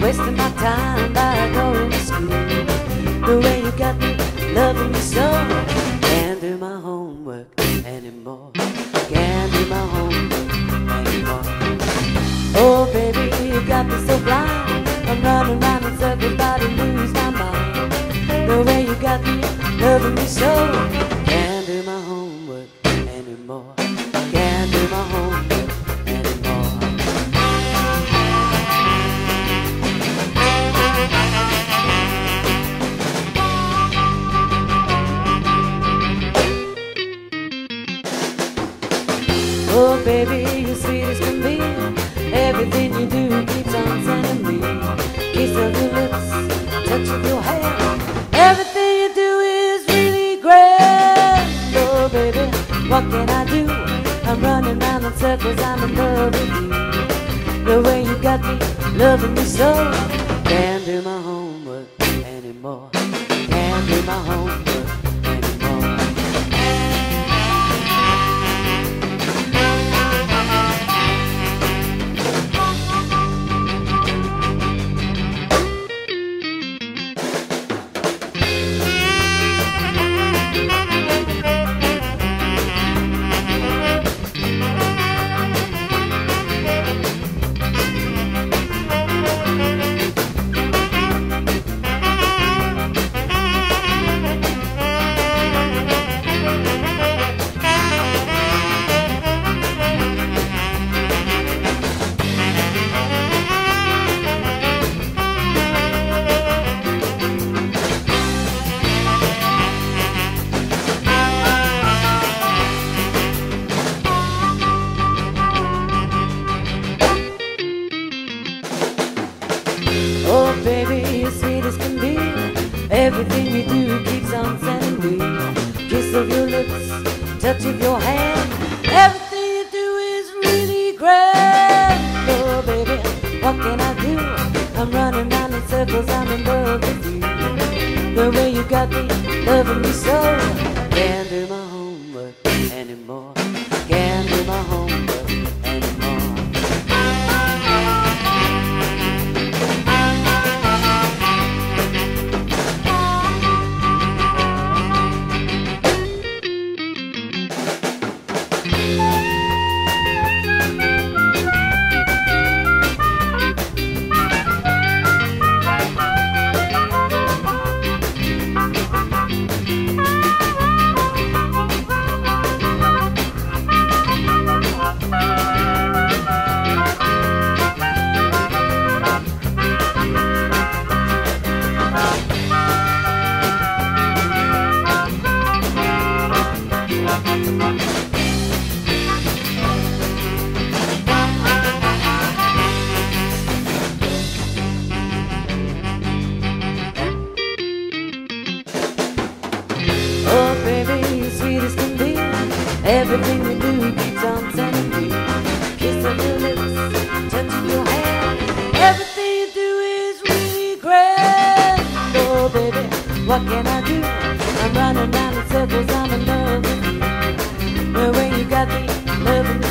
wasting my time by going to school. The way you got me loving me so. Can't do my homework anymore. Can't do my homework anymore. Oh baby, you got me so blind. I'm running round in circles about to lose my mind. The way you got me loving me so. Can't do my homework anymore. Can't do my homework anymore. Oh baby, you're sweet as can be. Everything you do keeps on sending me. Kiss of your lips, touch of your hair. Everything you do is really grand. Oh baby, what can I do? I'm running round in circles, I'm in love with you. The way you got me, loving me so. Can't do my homework anymore. Can't do my homework anymore. Oh baby, you're sweet as can be. Everything you do keeps on sending me. Kiss of your lips, touch of your hand. Everything you do is really grand. Oh baby, what can I do? I'm running round in circles, I'm in love with you. The way you got me, loving me so. Can't do my homework anymore. Can't do my homework anymore. Oh baby, you're sweet as can be. Everything you do keeps on sending me. Kiss of your lips, touch of your hand. Everything you do is really grand. Oh baby, what can I do? I'm running round in circles, I'm in love with you. The way you got me, loving me